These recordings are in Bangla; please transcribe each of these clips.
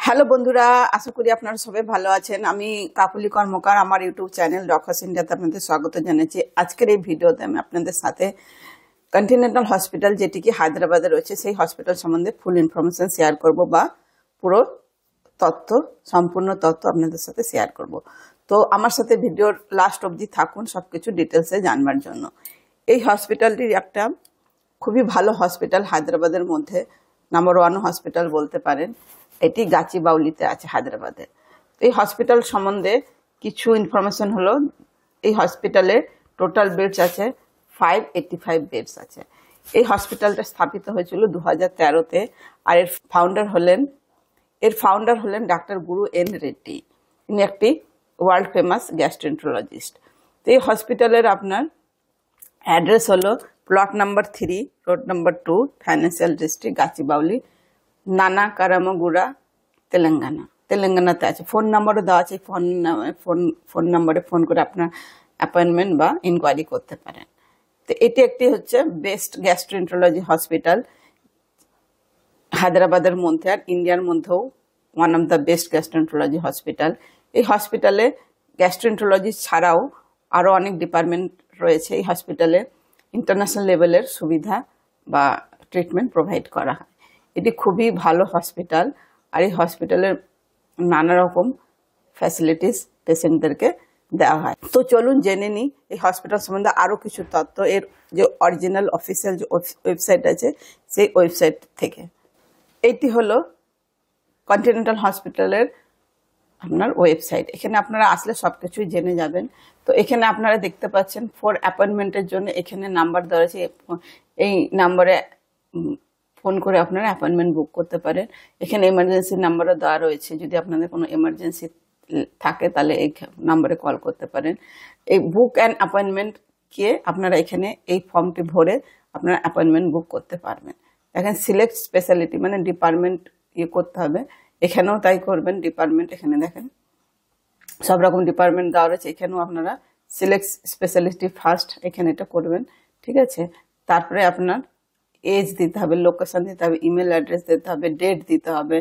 হ্যালো বন্ধুরা, আশা করি আপনারা সবাই ভালো আছেন। আমি কাকুলি কর্মকার, আমার ইউটিউব চ্যানেল ডক্টরস ইন্ডিয়াতে আপনাদের স্বাগত জানাচ্ছি। আজকের এই ভিডিওতে আমি আপনাদের সাথে কন্টিনেন্টাল হসপিটাল, যেটি কি হায়দ্রাবাদে রয়েছে, সেই হসপিটাল সম্বন্ধে ফুল ইনফরমেশন শেয়ার করব বা পুরো সম্পূর্ণ তথ্য আপনাদের সাথে শেয়ার করব। তো আমার সাথে ভিডিওর লাস্ট অবধি থাকুন সবকিছু ডিটেলসে জানবার জন্য। এই হসপিটালটি একটা খুবই ভালো হসপিটাল, হায়দ্রাবাদের মধ্যে নাম্বার 1 হসপিটাল বলতে পারেন। এটি গাচিবাউলিতে আছে হায়দ্রাবাদে। এই হসপিটাল সম্বন্ধে কিছু ইনফরমেশন হলো, এই হসপিটালে টোটাল বেডস আছে 585 বেডস আছে। এই হসপিটালটা স্থাপিত হয়েছিল 2013-তে। আর এর ফাউন্ডার হলেন ডাক্তার গুরু এন রেড্ডি। ইনি একটি ওয়ার্ল্ড ফেমাস গ্যাস্ট্রোএন্টারোলজিস্ট। তো এই হসপিটালের আপনার অ্যাড্রেস হলো plot number 3, road number 2, financial district, Gachibowli, Nanakramguda, তেলেঙ্গানাতে আছে। ফোন নাম্বারও দেওয়া আছে। ফোন নাম্বারে ফোন করে আপনার অ্যাপয়েন্টমেন্ট বা ইনকোয়ারি করতে পারেন। তো এটি একটি হচ্ছে বেস্ট গ্যাস্ট্রোএন্টারোলজি হসপিটাল হায়দ্রাবাদের মধ্যে, আর ইন্ডিয়ার মধ্যেও one of the best gastroenterology hospital. এই হসপিটালে গ্যাস্ট্রোএন্টারোলজি ছাড়াও আরও অনেক ডিপার্টমেন্ট রয়েছে। এই হসপিটালে ইন্টারন্যাশনাল লেভেলের সুবিধা বা ট্রিটমেন্ট প্রোভাইড করা হয়। এটি খুবই ভালো হসপিটাল, আর এই হসপিটালের নানা রকম ফ্যাসিলিটিস পেশেন্টদেরকে দেওয়া হয়। তো চলুন জেনে নিই এই হসপিটাল সম্বন্ধে আরও কিছু তথ্য এর যে অরিজিনাল অফিসিয়াল যে ওয়েবসাইট আছে সেই ওয়েবসাইট থেকে। এইটি হলো কন্টিনেন্টাল হসপিটালের আপনার ওয়েবসাইট। এখানে আপনারা আসলে সব কিছুই জেনে যাবেন। তো এখানে আপনারা দেখতে পাচ্ছেন ফর অ্যাপয়েন্টমেন্টের জন্য এখানে নাম্বার দেওয়া আছে। এই নাম্বারে ফোন করে আপনারা অ্যাপয়েন্টমেন্ট বুক করতে পারেন। এখানে এমার্জেন্সি নাম্বারও দেওয়া রয়েছে, যদি আপনাদের কোনো এমার্জেন্সি থাকে তাহলে এই নাম্বারে কল করতে পারেন। এই বুক অ্যান্ড অ্যাপয়েন্টমেন্টকে আপনারা এখানে এই ফর্মটি ভরে আপনারা অ্যাপয়েন্টমেন্ট বুক করতে পারবেন। দেখেন সিলেক্ট স্পেশালিটি মানে ডিপার্টমেন্ট করতে হবে। এখানেও তাই করবেন, ডিপার্টমেন্ট এখানে দেখেন সব রকম ডিপার্টমেন্ট দেওয়া রয়েছে। এখানেও আপনারা সিলেক্ট স্পেশালিটি ফার্স্ট এখানে এটা করবেন, ঠিক আছে। তারপরে আপনার এজ দিতে হবে, লোকেশন দিতে হবে, ইমেল অ্যাড্রেস দিতে হবে, ডেট দিতে হবে,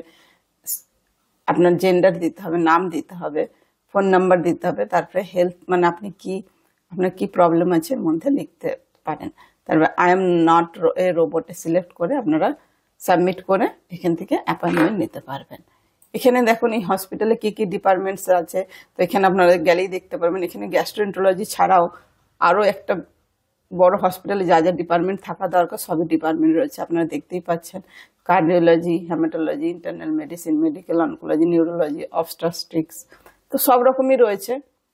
আপনার জেন্ডার দিতে হবে, নাম দিতে হবে, ফোন নাম্বার দিতে হবে। তারপরে হেলথ মানে আপনার কি প্রবলেম আছে এর মধ্যে লিখতে পারেন। তারপরে আই এম নট এ রোবটে সিলেক্ট করে আপনারা সাবমিট করে এখান থেকে অ্যাপয়েন্টমেন্ট নিতে পারবেন। এখানে দেখুন এই হসপিটালে কি কি ডিপার্টমেন্টস আছে। তো এখানে আপনারা গেলেই দেখতে পারবেন। এখানে গ্যাস্ট্রোএন্টারোলজি ছাড়াও আরও একটা বড় হসপিটালে যা যা ডিপার্টমেন্ট থাকা দরকার সবই ডিপার্টমেন্ট রয়েছে, আপনারা দেখতেই পাচ্ছেন। Cardiology, haematology, internal medicine, medical oncology, neurology, obstetrics, তো সব রকমই রয়েছে।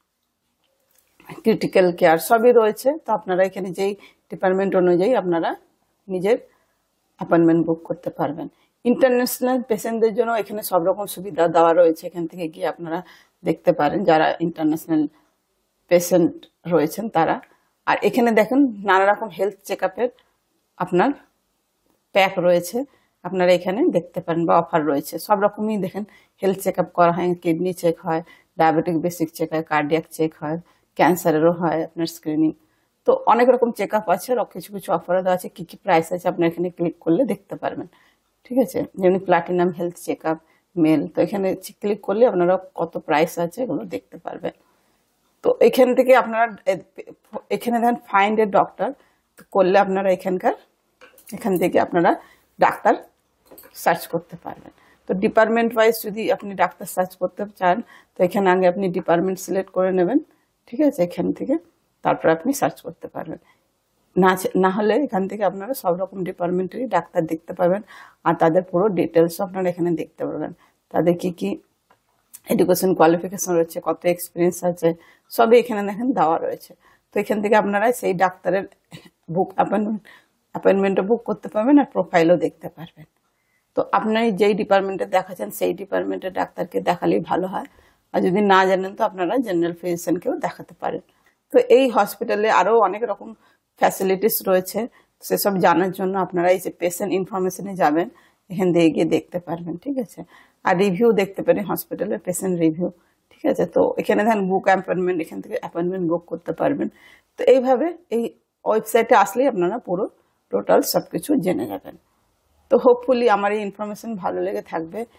ক্রিটিক্যাল কেয়ার সবই রয়েছে। তো আপনারা এখানে যেই ডিপার্টমেন্ট অনুযায়ী আপনারা নিজের অ্যাপয়েন্টমেন্ট বুক করতে পারবেন। ইন্টারন্যাশনাল পেশেন্টদের জন্য এখানে সব রকম সুবিধা দেওয়া রয়েছে। এখান থেকে গিয়ে আপনারা দেখতে পারেন যারা ইন্টারন্যাশনাল পেশেন্ট রয়েছেন তারা। আর এখানে দেখুন নানা রকম হেলথ চেক আপের আপনার প্যাক রয়েছে, আপনারা এখানে দেখতে পারেন বা অফার রয়েছে। সব রকমই দেখেন হেলথ চেক আপ করা হয়, কিডনি চেক হয়, ডায়াবেটিক বেসিক চেক হয়, কার্ডিয়াক চেক হয়, ক্যান্সারেরও হয় আপনার স্ক্রিনিং। তো অনেক রকম চেক আপ আছে, আর কিছু কিছু অফারও দেওয়া আছে। কী কী প্রাইস আছে আপনার এখানে ক্লিক করলে দেখতে পারবেন, ঠিক আছে। যেমনি platinum health check up male, তো এখানে ক্লিক করলে আপনারা কত প্রাইস আছে এগুলো দেখতে পারবেন। তো এখান থেকে আপনারা এখানে দেখেন ফাইন্ড এ ডক্টর করলে আপনারা এখান থেকে আপনারা ডাক্তার সার্চ করতে পারবেন। তো ডিপার্টমেন্ট ওয়াইজ যদি আপনি ডাক্তার সার্চ করতে চান তো এখানে আগে আপনি ডিপার্টমেন্ট সিলেক্ট করে নেবেন, ঠিক আছে। এখান থেকে তারপর আপনি সার্চ করতে পারবেন। না হলে এখান থেকে আপনারা সব রকম ডিপার্টমেন্টেরই ডাক্তার দেখতে পারবেন, আর তাদের পুরো ডিটেলসও আপনারা এখানে দেখতে পারবেন। তাদের কি কি এডুকেশন কোয়ালিফিকেশন রয়েছে, কত এক্সপিরিয়েন্স আছে, সবই এখানে দেখেন দেওয়া রয়েছে। তো এখান থেকে আপনারা সেই ডাক্তারের অ্যাপয়েন্টমেন্টও বুক করতে পারবেন, আর প্রোফাইলও দেখতে পারবেন। তো আপনার যেই ডিপার্টমেন্টে দেখাচ্ছেন সেই ডিপার্টমেন্টের ডাক্তারকে দেখালেই ভালো হয়। আর যদি না জানেন তো আপনারা জেনারেল ফিজিশিয়ানকেও দেখাতে পারেন। তো এই হসপিটালে আরও অনেক রকম ফ্যাসিলিটিস রয়েছে। সেসব জানার জন্য আপনারা এই যে পেশেন্ট ইনফরমেশনে যাবেন, এখান থেকে গিয়ে দেখতে পারবেন, ঠিক আছে। আর রিভিউ দেখতে পারেন হসপিটালের পেশেন্ট রিভিউ, ঠিক আছে। তো এখানে দেখেন বুক অ্যাপয়েন্টমেন্ট, এখান থেকে অ্যাপয়েন্টমেন্ট বুক করতে পারবেন। তো এইভাবে এই ওয়েবসাইটে আসলেই আপনারা পুরো টোটাল সব কিছু জেনে যাবেন। তো হোপফুলি আমার এই ইনফরমেশন ভালো লেগে থাকবে।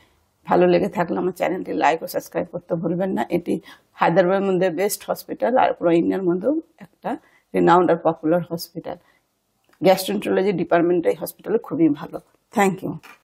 ভালো লেগে থাকলে আমার চ্যানেলটি লাইক ও সাবস্ক্রাইব করতে ভুলবেন না। এটি হায়দ্রাবাদের মধ্যে বেস্ট হসপিটাল আর পুরো ইন্ডিয়ার মধ্যেও একটা রিনাউন্ড আর পপুলার হসপিটাল। গ্যাস্ট্রোএন্টারোলজি ডিপার্টমেন্ট এই হসপিটালে খুবই ভালো। Thank you.